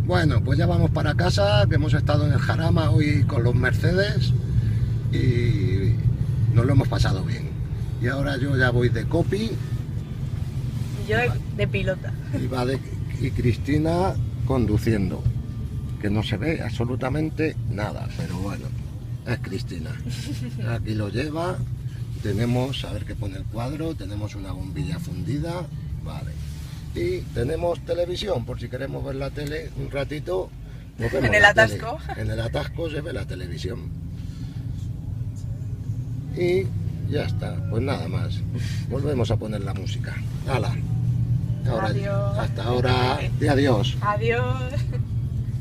Bueno, pues ya vamos para casa, que hemos estado en el Jarama hoy con los Mercedes y nos lo hemos pasado bien. Y ahora yo ya voy de copy Y yo de pilota. y Cristina conduciendo, que no se ve absolutamente nada, pero bueno, es Cristina. Aquí lo lleva, tenemos, a ver qué pone el cuadro, tenemos una bombilla fundida, vale. Y tenemos televisión, por si queremos ver la tele un ratito. Nos vemos En el la atasco. tele. En el atasco se ve la televisión. Y ya está, pues nada más. Volvemos a poner la música. ¡Hala! Ahora, Adiós. hasta ahora, y adiós. Adiós.